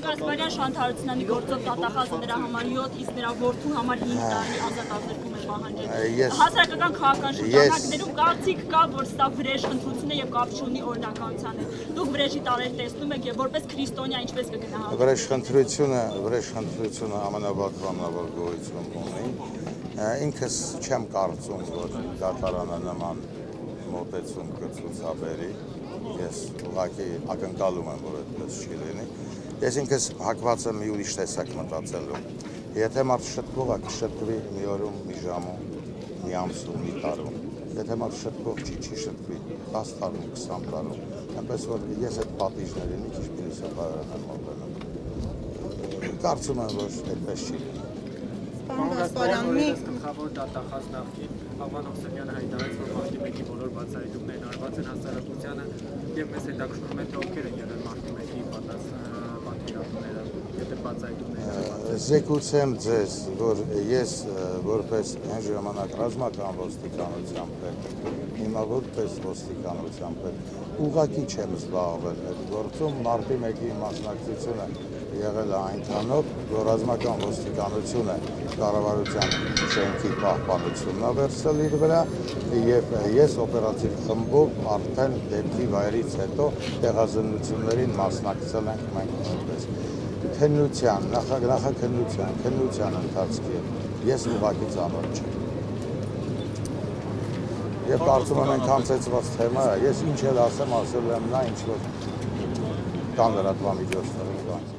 Կասպարյան շանթարությունանի գործով դատախազը նրա համար 7, իսկ նրա որդու համար 5 տարի ազատազրկում է պահանջել։ Հասարակական քաղաքական շրջանակներում կարծիք կա, որ սա վրեժ ընտրություն է եւ կապ չունի օրինականության հետ։ Դուք վրեժի տարեր տեսնում եք եւ որպես քրիստոնյա ինչպես կգնահատեք։ Վրեժ ընտրությունը ամենաբարձրամնավոր գոյություն ունի։ Ինքս չեմ կարծում, որ դատարանը նման մոտեցում կցուցաբերի։ Ես ուղղակի ակնկալում եմ, որ այդպես չի լինի։ Ես ինքս հակված եմ մի ուրիշ տեսակ մտածելու։ Եթե մարդը շտկող է, կշտկվի մի օրում, մի ժամում, մի ամսում, մի տարում։ Եթե մարդը շտկող չի շտկվի 10 տարում, 20 տարում։ Այնպես որ ես այդ պատիժներին մի քիչ փիլիսոփայորեն եմ մոտենում։ Կարծում եմ, որ այդպես չի լինի։ Պարոն Գասպարյանի գլխավոր դատախազ նախկին Աղվան Հովսեփյանը հայտարարեց, որ մարտի 1-ի բոլոր բացահայտումներն արված են հասարակությանը եւ մեզ հետաքրքրում է թե ովքեր են եղել մարտի 1-ի պատվիրատուները, եթե բացահայտումներ Զեկուցեմ ձեզ, որ ես որպես այն ժամանակ ռազմական ոստիկանության պետ, հիմա որպես ոստիկանության պետ, ուղղակի չեմ զբաղվել այդ գործում, մարտի 1-ի մասնակցությունը եղել է այնքանով, որ ռազմական ոստիկանությունը կառավարության շենքի պահպանությունն է վերցրել իր վրա եւ ես օպերատիվ խմբով արդեն դեպքի վայրից հետո տեղազնություններին մասնակցել ենք մենք նույնպես։ Քննության, նախաքննության ընթացքի ես ուղղակի ծանոթ չեմ։ Եվ կարծում եմ այնքան ծեծված թեմա է, ես ինչ էլ ասեմ, ասել եմ նա ինչ որ կան լրատվամիջոցներում։